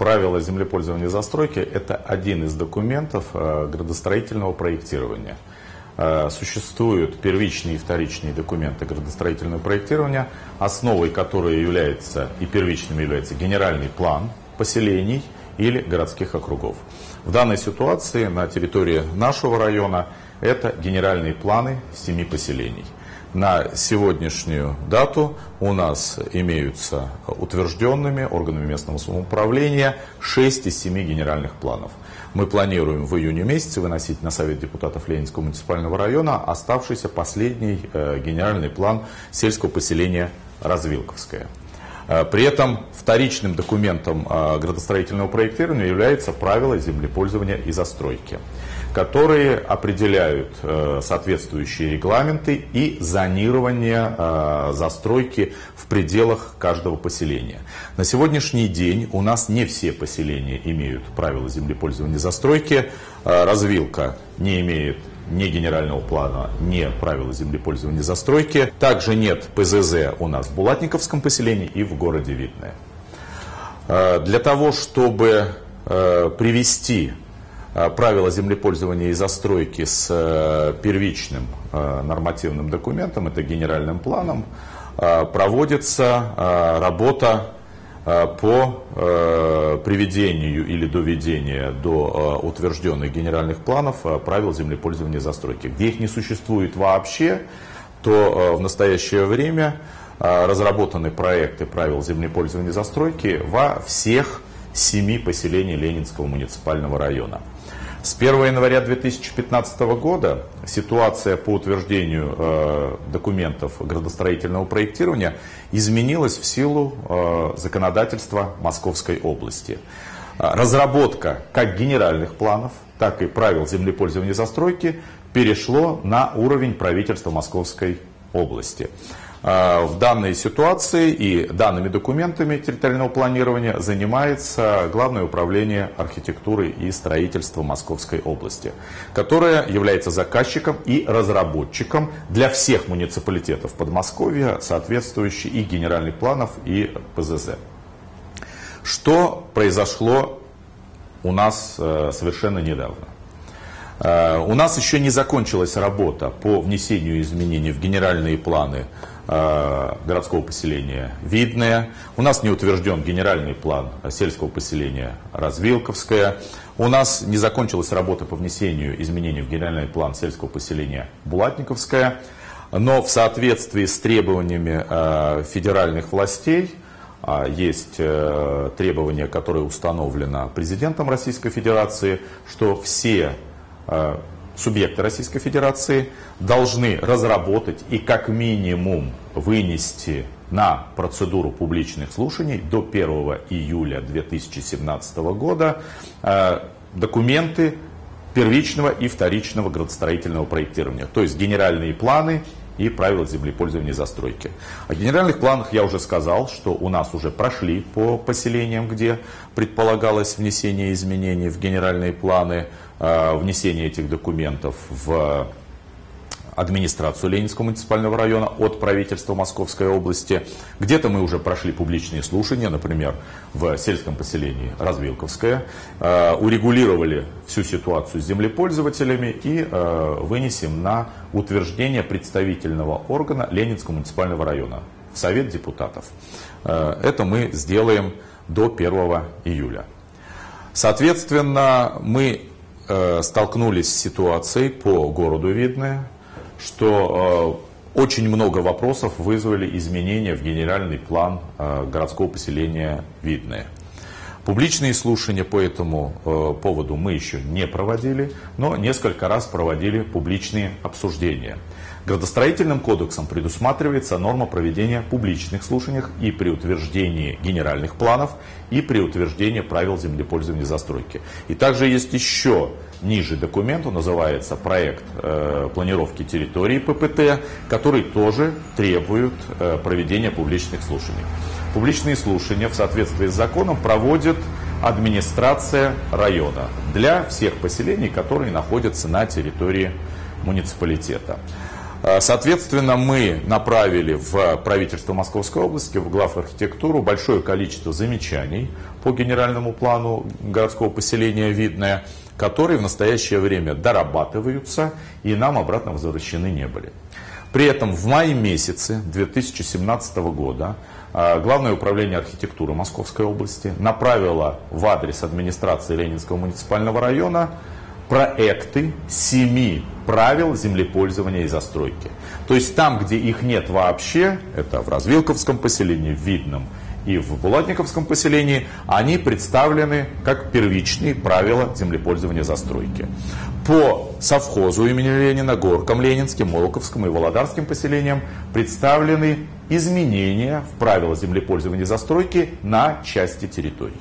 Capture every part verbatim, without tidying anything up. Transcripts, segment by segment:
правила землепользования и застройки – это один из документов градостроительного проектирования. Существуют первичные и вторичные документы градостроительного проектирования, основой которой является и первичным является генеральный план поселений или городских округов. В данной ситуации на территории нашего района это генеральные планы семи поселений. На сегодняшнюю дату у нас имеются утвержденными органами местного самоуправления шесть из семи генеральных планов. Мы планируем в июне месяце выносить на Совет депутатов Ленинского муниципального района оставшийся последний э, генеральный план сельского поселения Развилковское. Э, при этом вторичным документом э, градостроительного проектирования является правила землепользования и застройки, которые определяют э, соответствующие регламенты и зонирование э, застройки в пределах каждого поселения. На сегодняшний день у нас не все поселения имеют правила землепользования и застройки. Э, Развилка не имеет ни генерального плана, ни правила землепользования и застройки. Также нет ПЗЗ у нас в Булатниковском поселении и в городе Видное. Э, для того, чтобы э, привести правила землепользования и застройки с первичным нормативным документом, это генеральным планом, проводится работа по приведению или доведению до утвержденных генеральных планов правил землепользования и застройки. Где их не существует вообще, то в настоящее время разработаны проекты правил землепользования и застройки во всех семи поселений Ленинского муниципального района. С первого января две тысячи пятнадцатого года ситуация по утверждению э, документов градостроительного проектирования изменилась в силу э, законодательства Московской области. Разработка как генеральных планов, так и правил землепользования и застройки перешло на уровень правительства Московской области. В данной ситуации и данными документами территориального планирования занимается Главное управление архитектуры и строительства Московской области, которое является заказчиком и разработчиком для всех муниципалитетов Подмосковья, соответствующих и генеральных планов, и ПЗЗ. Что произошло у нас совершенно недавно? У нас еще не закончилась работа по внесению изменений в генеральные планы городского поселения Видное. У нас не утвержден генеральный план сельского поселения Развилковское. У нас не закончилась работа по внесению изменений в генеральный план сельского поселения Булатниковское. Но в соответствии с требованиями федеральных властей, есть требования, которые установлены президентом Российской Федерации, что все субъекты Российской Федерации должны разработать и как минимум вынести на процедуру публичных слушаний до первого июля две тысячи семнадцатого года документы первичного и вторичного градостроительного проектирования, то есть генеральные планы и правила землепользования и застройки. О генеральных планах я уже сказал, что у нас уже прошли по поселениям, где предполагалось внесение изменений в генеральные планы, внесение этих документов в администрацию Ленинского муниципального района от правительства Московской области. Где-то мы уже прошли публичные слушания, например, в сельском поселении Развилковское, урегулировали всю ситуацию с землепользователями и вынесем на утверждение представительного органа Ленинского муниципального района в Совет депутатов. Это мы сделаем до первого июля. Соответственно, мы столкнулись с ситуацией по городу Видное, что э, очень много вопросов вызвали изменения в генеральный план э, городского поселения Видное. Публичные слушания по этому э, поводу мы еще не проводили, но несколько раз проводили публичные обсуждения. Градостроительным кодексом предусматривается норма проведения публичных слушаний и при утверждении генеральных планов, и при утверждении правил землепользования и застройки. И также есть еще ниже документ, он называется проект э, планировки территории ППТ, который тоже требует э, проведения публичных слушаний. Публичные слушания в соответствии с законом проводит администрация района для всех поселений, которые находятся на территории муниципалитета. Соответственно, мы направили в правительство Московской области, в главархитектуру большое количество замечаний по генеральному плану городского поселения Видное, которые в настоящее время дорабатываются и нам обратно возвращены не были. При этом в мае месяце две тысячи семнадцатого года Главное управление архитектуры Московской области направило в адрес администрации Ленинского муниципального района проекты семи правил землепользования и застройки. То есть там, где их нет вообще, это в Развилковском поселении, в Видном и в Булатниковском поселении, они представлены как первичные правила землепользования и застройки. По совхозу имени Ленина, Горком Ленинским, Молоковским и Володарским поселениям представлены изменения в правила землепользования и застройки на части территорий.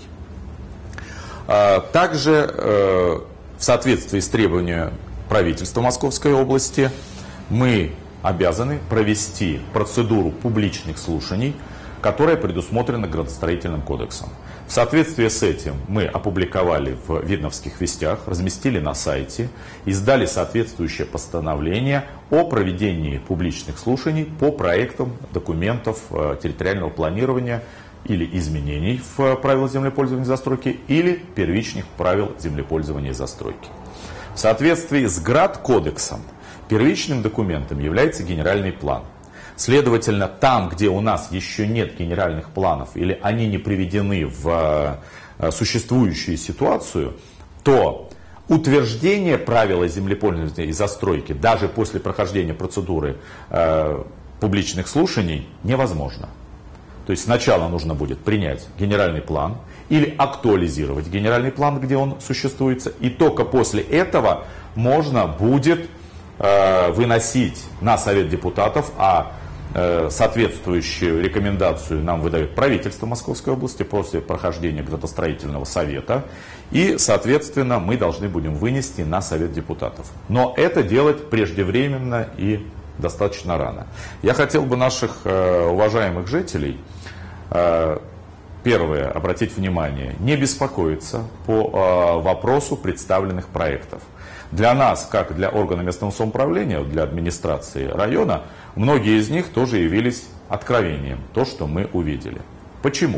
Также в соответствии с требованиями правительства Московской области мы обязаны провести процедуру публичных слушаний, которая предусмотрена Градостроительным кодексом. В соответствии с этим мы опубликовали в Видновских вестях, разместили на сайте, издали соответствующее постановление о проведении публичных слушаний по проектам документов территориального планирования или изменений в правила землепользования и застройки, или первичных правил землепользования и застройки. В соответствии с Градкодексом первичным документом является генеральный план. Следовательно, там, где у нас еще нет генеральных планов или они не приведены в существующую ситуацию, то утверждение правил землепользования и застройки даже после прохождения процедуры э, публичных слушаний невозможно. То есть сначала нужно будет принять генеральный план или актуализировать генеральный план, где он существует, и только после этого можно будет э, выносить на Совет депутатов, а э, соответствующую рекомендацию нам выдает правительство Московской области после прохождения градостроительного совета, и, соответственно, мы должны будем вынести на Совет депутатов. Но это делать преждевременно и достаточно рано. Я хотел бы наших э, уважаемых жителей, э, первое, обратить внимание, не беспокоиться по э, вопросу представленных проектов. Для нас, как для органа местного самоуправления, для администрации района, многие из них тоже явились откровением, то, что мы увидели. Почему?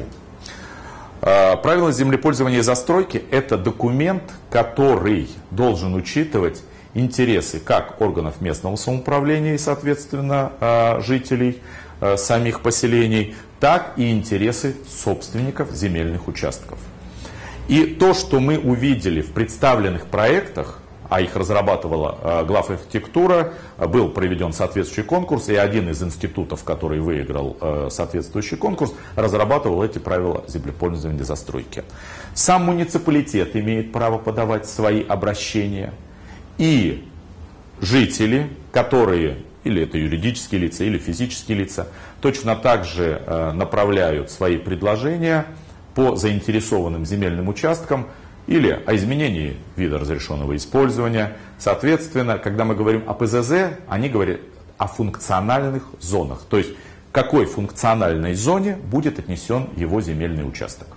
Э, правила землепользования и застройки – это документ, который должен учитывать интересы как органов местного самоуправления и, соответственно, жителей самих поселений, так и интересы собственников земельных участков. И то, что мы увидели в представленных проектах, а их разрабатывала главархитектура, был проведен соответствующий конкурс, и один из институтов, который выиграл соответствующий конкурс, разрабатывал эти правила землепользования и застройки. Сам муниципалитет имеет право подавать свои обращения. И жители, которые, или это юридические лица, или физические лица, точно так же э, направляют свои предложения по заинтересованным земельным участкам или о изменении вида разрешенного использования. Соответственно, когда мы говорим о ПЗЗ, они говорят о функциональных зонах. То есть, к какой функциональной зоне будет отнесен его земельный участок.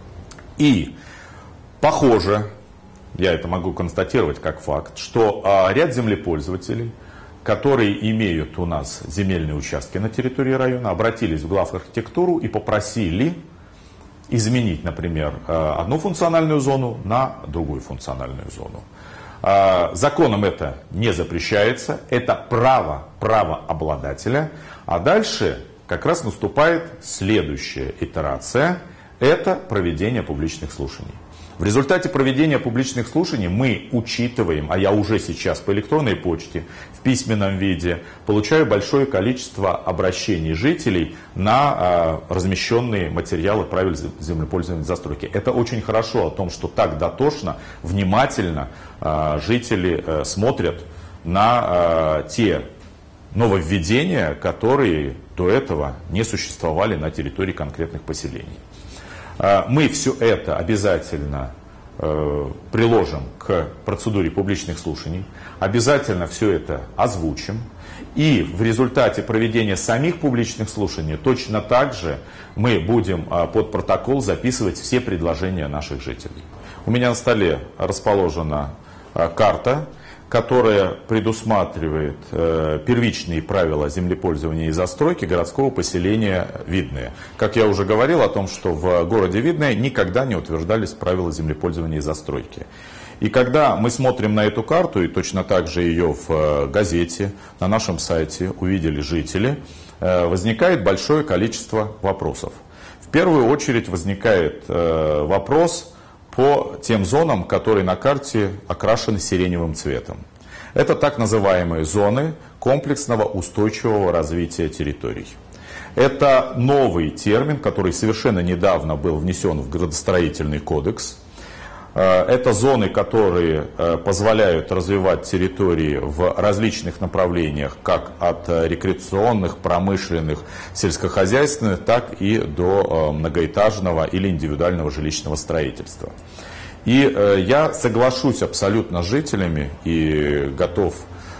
И похоже, я это могу констатировать как факт, что а, ряд землепользователей, которые имеют у нас земельные участки на территории района, обратились в главархитектуру и попросили изменить, например, одну функциональную зону на другую функциональную зону. А, законом это не запрещается, это право правообладателя, а дальше как раз наступает следующая итерация, это проведение публичных слушаний. В результате проведения публичных слушаний мы учитываем, а я уже сейчас по электронной почте в письменном виде получаю большое количество обращений жителей на а, размещенные материалы правил землепользования и застройки. Это очень хорошо о том, что так дотошно, внимательно а, жители а, смотрят на а, те нововведения, которые до этого не существовали на территории конкретных поселений. Мы все это обязательно э, приложим к процедуре публичных слушаний, обязательно все это озвучим. И в результате проведения самих публичных слушаний точно так же мы будем э, под протокол записывать все предложения наших жителей. У меня на столе расположена э, карта, которая предусматривает э, первичные правила землепользования и застройки городского поселения Видное. Как я уже говорил о том, что в городе Видное никогда не утверждались правила землепользования и застройки. И когда мы смотрим на эту карту, и точно так же ее в газете, на нашем сайте увидели жители, э, возникает большое количество вопросов. В первую очередь возникает э, вопрос по тем зонам, которые на карте окрашены сиреневым цветом. Это так называемые зоны комплексного устойчивого развития территорий. Это новый термин, который совершенно недавно был внесен в градостроительный кодекс. Это зоны, которые позволяют развивать территории в различных направлениях, как от рекреационных, промышленных, сельскохозяйственных, так и до многоэтажного или индивидуального жилищного строительства. И я соглашусь абсолютно с жителями и готов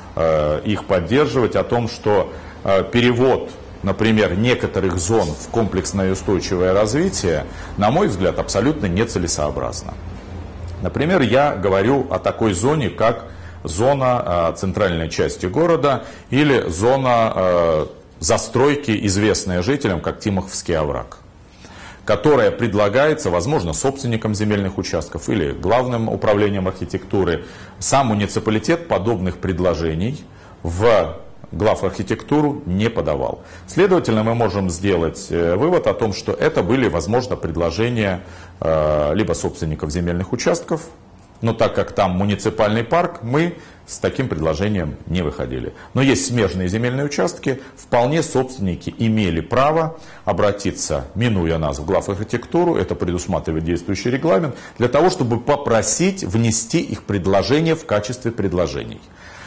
их поддерживать о том, что перевод, например, некоторых зон в комплексное устойчивое развитие, на мой взгляд, абсолютно нецелесообразно. Например, я говорю о такой зоне, как зона центральной части города или зона застройки, известная жителям как Тимоховский овраг, которая предлагается, возможно, собственникам земельных участков или главным управлением архитектуры. Сам муниципалитет подобных предложений в главархитектуру не подавал. Следовательно, мы можем сделать вывод о том, что это были, возможно, предложения либо собственников земельных участков, но так как там муниципальный парк, мы с таким предложением не выходили. Но есть смежные земельные участки, вполне собственники имели право обратиться, минуя нас, в главархитектуру, это предусматривает действующий регламент, для того, чтобы попросить внести их предложение в качестве предложений.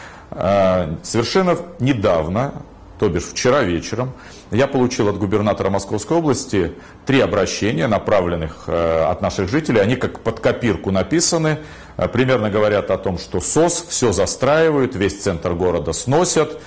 Совершенно недавно, то бишь вчера вечером, я получил от губернатора Московской области три обращения, направленных от наших жителей. Они как под копирку написаны, примерно говорят о том, что СОС все застраивают, весь центр города сносят,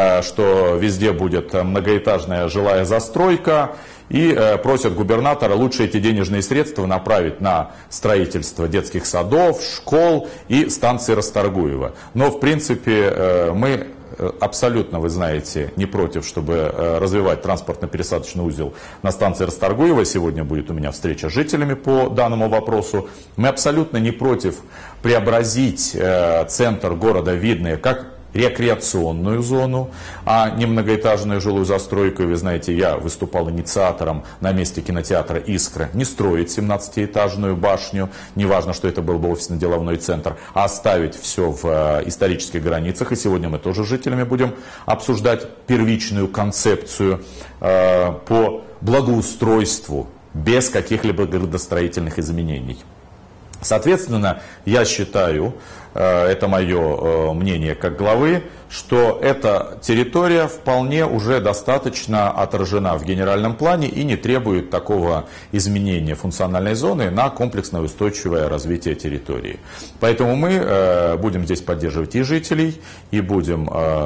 что везде будет многоэтажная жилая застройка. И просят губернатора лучше эти денежные средства направить на строительство детских садов, школ и станции Расторгуева. Но, в принципе, мы абсолютно, вы знаете, не против, чтобы развивать транспортно-пересадочный узел на станции Расторгуева. Сегодня будет у меня встреча с жителями по данному вопросу. Мы абсолютно не против преобразить центр города Видное как рекреационную зону, а не многоэтажную жилую застройку. И вы знаете, я выступал инициатором на месте кинотеатра «Искра» не строить семнадцатиэтажную башню, неважно, что это был бы офисно-деловой центр, а оставить все в исторических границах. И сегодня мы тоже с жителями будем обсуждать первичную концепцию э, по благоустройству без каких-либо градостроительных изменений. Соответственно, я считаю, это мое мнение как главы, что эта территория вполне уже достаточно отражена в генеральном плане и не требует такого изменения функциональной зоны на комплексное устойчивое развитие территории. Поэтому мы будем здесь поддерживать и жителей, и будем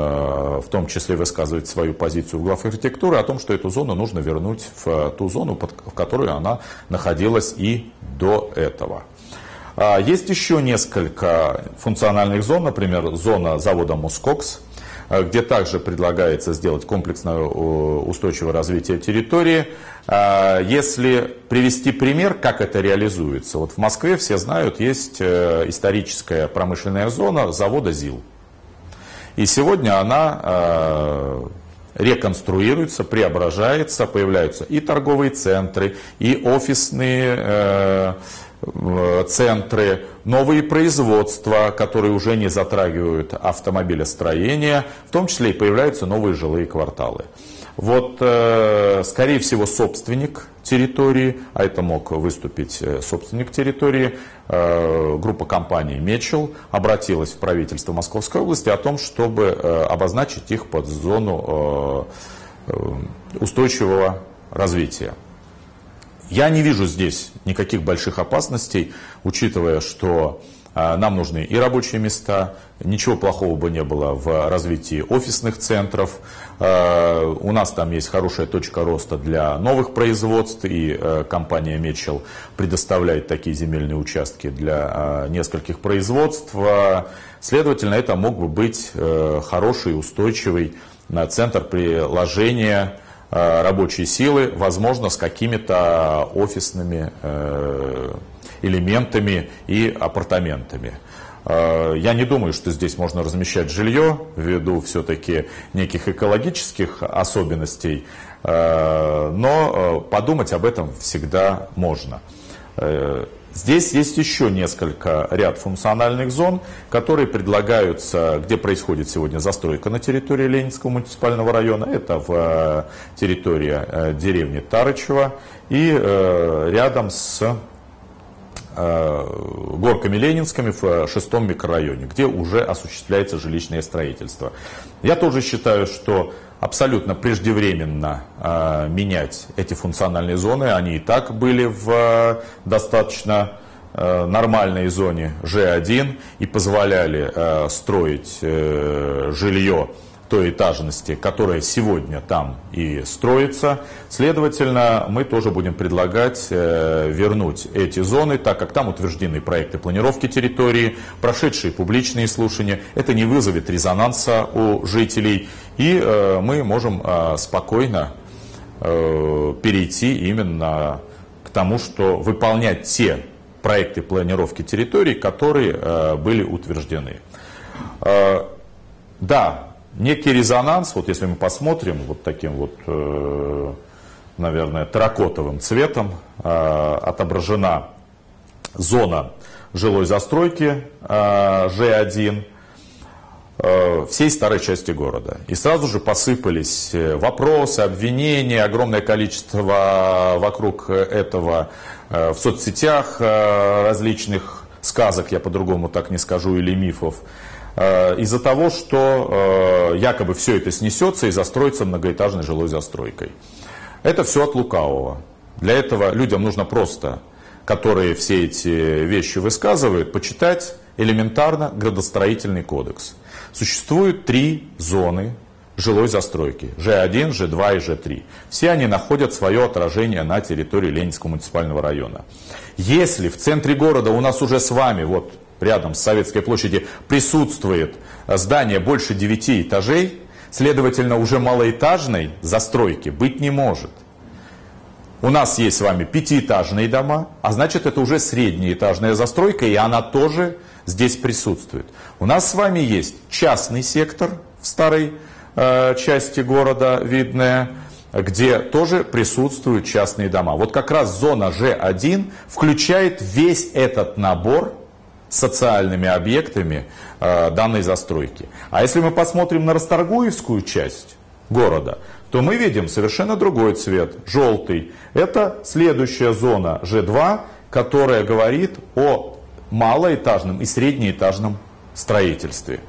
в том числе высказывать свою позицию в главархитектуры о том, что эту зону нужно вернуть в ту зону, в которой она находилась и до этого. Есть еще несколько функциональных зон, например, зона завода «Москокс», где также предлагается сделать комплексное устойчивое развитие территории. Если привести пример, как это реализуется, вот в Москве, все знают, есть историческая промышленная зона завода ЗИЛ. И сегодня она реконструируется, преображается, появляются и торговые центры, и офисные центры, новые производства, которые уже не затрагивают автомобилестроение, в том числе и появляются новые жилые кварталы. Вот, скорее всего, собственник территории, а это мог выступить собственник территории, группа компаний «Мечел» обратилась в правительство Московской области о том, чтобы обозначить их под зону устойчивого развития. Я не вижу здесь никаких больших опасностей, учитывая, что Нам нужны и рабочие места, ничего плохого бы не было в развитии офисных центров. У нас там есть хорошая точка роста для новых производств, и компания Мечел предоставляет такие земельные участки для нескольких производств. Следовательно, это мог бы быть хороший, устойчивый центр приложения рабочей силы, возможно, с какими-то офисными элементами и апартаментами. Я не думаю, что здесь можно размещать жилье ввиду все-таки неких экологических особенностей, но подумать об этом всегда можно. Здесь есть еще несколько ряд функциональных зон, которые предлагаются, где происходит сегодня застройка на территории Ленинского муниципального района. Это в территории деревни Тарычево и рядом с горками Ленинскими в шестом микрорайоне, где уже осуществляется жилищное строительство. Я тоже считаю, что абсолютно преждевременно э, менять эти функциональные зоны. Они и так были в э, достаточно э, нормальной зоне Ж один и позволяли э, строить э, жилье той этажности, которая сегодня там и строится. Следовательно, мы тоже будем предлагать э, вернуть эти зоны, так как там утверждены проекты планировки территории, прошедшие публичные слушания. Это не вызовет резонанса у жителей, и э, мы можем э, спокойно э, перейти именно к тому, что выполнять те проекты планировки территории, которые э, были утверждены. Э, да, некий резонанс, вот если мы посмотрим вот таким вот, э, наверное, терракотовым цветом, э, отображена зона жилой застройки э, Ж один э, всей старой части города. И сразу же посыпались вопросы, обвинения, огромное количество вокруг этого э, в соцсетях э, различных сказок, я по-другому так не скажу, или мифов. Из-за того, что якобы все это снесется и застроится многоэтажной жилой застройкой. Это все от лукавого. Для этого людям нужно просто, которые все эти вещи высказывают, почитать элементарно градостроительный кодекс. Существует три зоны жилой застройки. Ж один, Ж два и Ж три. Все они находят свое отражение на территории Ленинского муниципального района. Если в центре города у нас уже с вами, вот рядом с Советской площади, присутствует здание больше девяти этажей, следовательно, уже малоэтажной застройки быть не может. У нас есть с вами пятиэтажные дома, а значит, это уже среднеэтажная застройка, и она тоже здесь присутствует. У нас с вами есть частный сектор в старой э, части города Видное, где тоже присутствуют частные дома. Вот как раз зона Ж один включает весь этот набор социальными объектами э, данной застройки. А если мы посмотрим на Расторгуевскую часть города, то мы видим совершенно другой цвет, желтый. Это следующая зона Ж два, которая говорит о малоэтажном и среднеэтажном строительстве.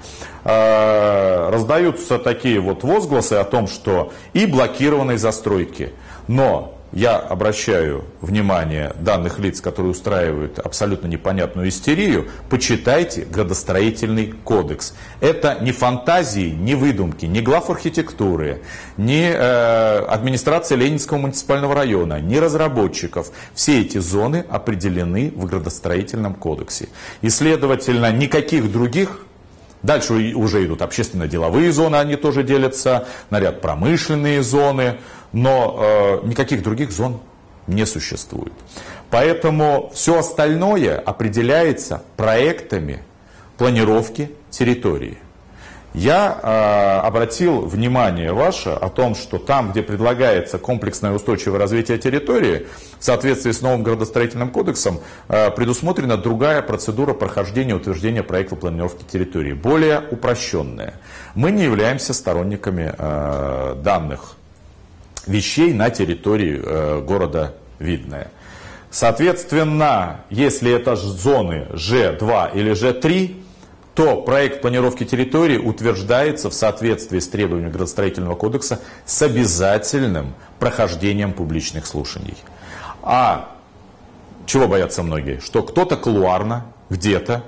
Э, раздаются такие вот возгласы о том, что и блокированной застройки, но я обращаю внимание данных лиц, которые устраивают абсолютно непонятную истерию, почитайте градостроительный кодекс. Это не фантазии, не выдумки, не глав архитектуры, не э, администрации Ленинского муниципального района, не разработчиков. Все эти зоны определены в градостроительном кодексе. И, следовательно, никаких других. Дальше уже идут общественно-деловые зоны, они тоже делятся на ряд промышленные зоны, но э, никаких других зон не существует. Поэтому все остальное определяется проектами планировки территории. Я э, обратил внимание ваше о том, что там, где предлагается комплексное устойчивое развитие территории, в соответствии с новым градостроительным кодексом э, предусмотрена другая процедура прохождения и утверждения проекта планировки территории, более упрощенная. Мы не являемся сторонниками э, данных вещей на территории э, города Видное. Соответственно, если это зоны Ж два или Ж три, то проект планировки территории утверждается в соответствии с требованиями градостроительного кодекса с обязательным прохождением публичных слушаний. А чего боятся многие? Что кто-то кулуарно где-то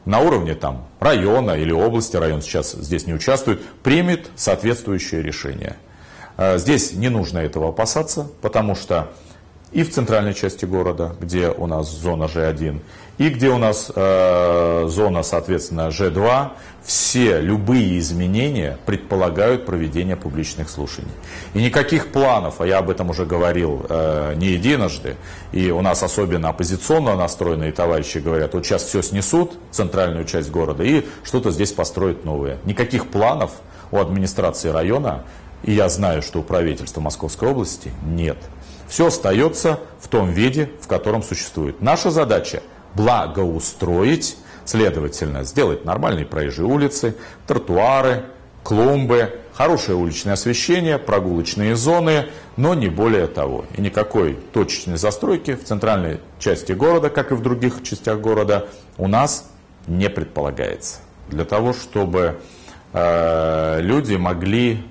на уровне там, района или области, район сейчас здесь не участвует, примет соответствующее решение. Здесь не нужно этого опасаться, потому что и в центральной части города, где у нас зона Ж один, и где у нас э, зона, соответственно, Ж два, все любые изменения предполагают проведение публичных слушаний. И никаких планов, а я об этом уже говорил э, не единожды, и у нас особенно оппозиционно настроенные товарищи говорят, вот сейчас все снесут, центральную часть города, и что-то здесь построят новое. Никаких планов у администрации района, и я знаю, что у правительства Московской области нет. Все остается в том виде, в котором существует. Наша задача – благоустроить, следовательно, сделать нормальные проезжие улицы, тротуары, клумбы, хорошее уличное освещение, прогулочные зоны, но не более того. И никакой точечной застройки в центральной части города, как и в других частях города, у нас не предполагается. Для того, чтобы э, люди могли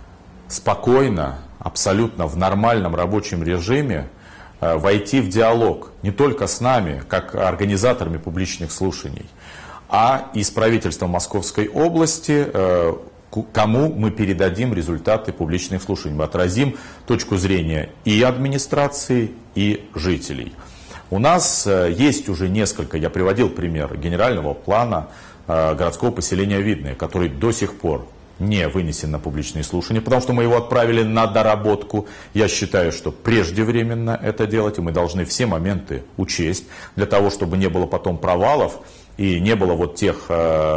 спокойно, абсолютно в нормальном рабочем режиме э, войти в диалог не только с нами, как организаторами публичных слушаний, а и с правительством Московской области, э, кому мы передадим результаты публичных слушаний. Мы отразим точку зрения и администрации, и жителей. У нас э, есть уже несколько, я приводил пример генерального плана э, городского поселения Видное, который до сих пор не вынесен на публичные слушания, потому что мы его отправили на доработку. Я считаю, что преждевременно это делать, и мы должны все моменты учесть, для того, чтобы не было потом провалов, и не было вот тех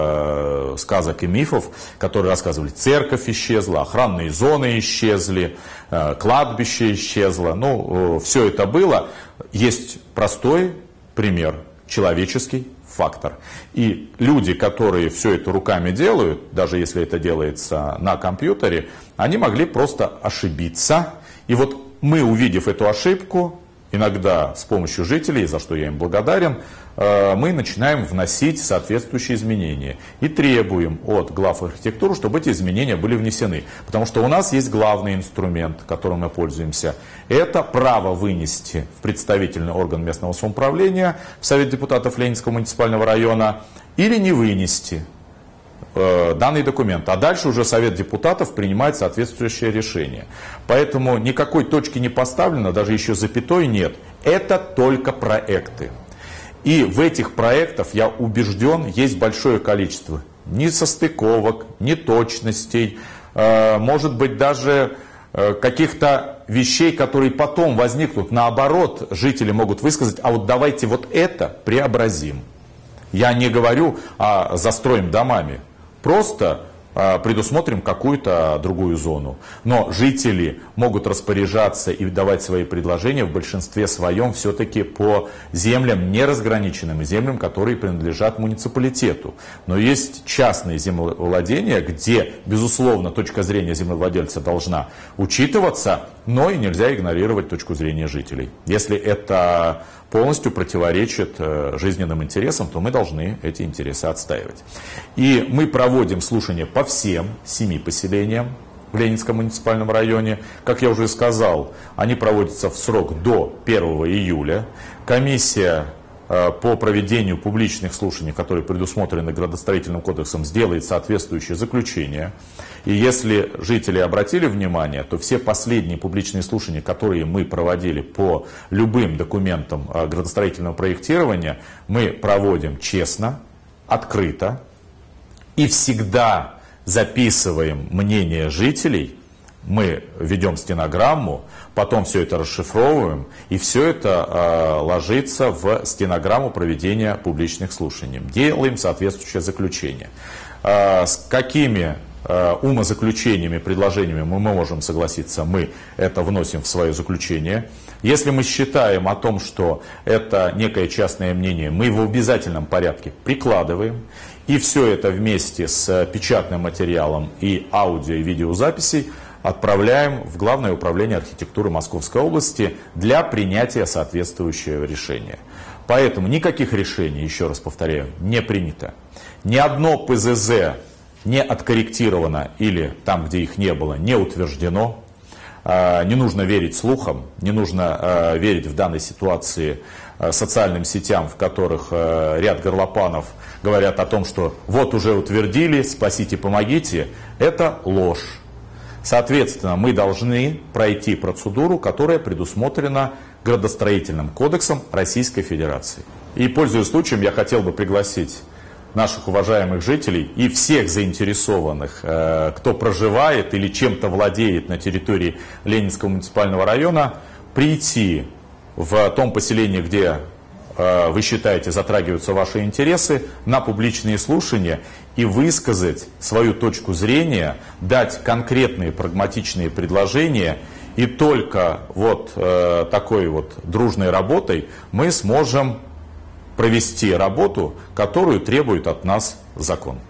э, сказок и мифов, которые рассказывали, церковь исчезла, охранные зоны исчезли, э, кладбище исчезло. Ну, э, все это было. Есть простой пример, человеческий фактор. И люди, которые все это руками делают, даже если это делается на компьютере, они могли просто ошибиться. И вот мы, увидев эту ошибку, иногда с помощью жителей, за что я им благодарен, мы начинаем вносить соответствующие изменения и требуем от глав архитектуры, чтобы эти изменения были внесены. Потому что у нас есть главный инструмент, которым мы пользуемся. Это право вынести в представительный орган местного самоуправления, в Совет депутатов Ленинского муниципального района, или не вынести э, данный документ. А дальше уже Совет депутатов принимает соответствующее решение. Поэтому никакой точки не поставлено, даже еще запятой нет. Это только проекты. И в этих проектах, я убежден, есть большое количество несостыковок, неточностей, э, может быть даже э, каких-то вещей, которые потом возникнут. Наоборот, жители могут высказать, а вот давайте вот это преобразим. Я не говорю о застроим домами, просто э, предусмотрим какую-то другую зону. Но жители могут распоряжаться и давать свои предложения в большинстве своем все-таки по землям неразграниченным, землям, которые принадлежат муниципалитету. Но есть частные землевладения, где, безусловно, точка зрения землевладельца должна учитываться, но и нельзя игнорировать точку зрения жителей. Если это полностью противоречит жизненным интересам, то мы должны эти интересы отстаивать. И мы проводим слушания по всем семи поселениям в Ленинском муниципальном районе. Как я уже сказал, они проводятся в срок до первого июля. Комиссия по проведению публичных слушаний, которые предусмотрены градостроительным кодексом, сделает соответствующее заключение. И если жители обратили внимание, то все последние публичные слушания, которые мы проводили по любым документам градостроительного проектирования, мы проводим честно, открыто и всегда записываем мнение жителей. Мы ведем стенограмму, потом все это расшифровываем, и все это э, ложится в стенограмму проведения публичных слушаний. Делаем соответствующее заключение. Э, с какими э, умозаключениями, предложениями мы можем согласиться, мы это вносим в свое заключение. Если мы считаем о том, что это некое частное мнение, мы его в обязательном порядке прикладываем. И все это вместе с печатным материалом и аудио и видеозаписей отправляем в Главное управление архитектуры Московской области для принятия соответствующего решения. Поэтому никаких решений, еще раз повторяю, не принято. Ни одно П З З не откорректировано или там, где их не было, не утверждено. не нужно верить слухам, не нужно верить в данной ситуации социальным сетям, в которых ряд горлопанов говорят о том, что вот уже утвердили, спасите, помогите. Это ложь. Соответственно, мы должны пройти процедуру, которая предусмотрена Градостроительным кодексом Российской Федерации. И, пользуясь случаем, я хотел бы пригласить наших уважаемых жителей и всех заинтересованных, кто проживает или чем-то владеет на территории Ленинского муниципального района, прийти в том поселении, где вы считаете затрагиваются ваши интересы, на публичные слушания и высказать свою точку зрения, дать конкретные прагматичные предложения. И только вот э, такой вот дружной работой мы сможем провести работу, которую требует от нас закон.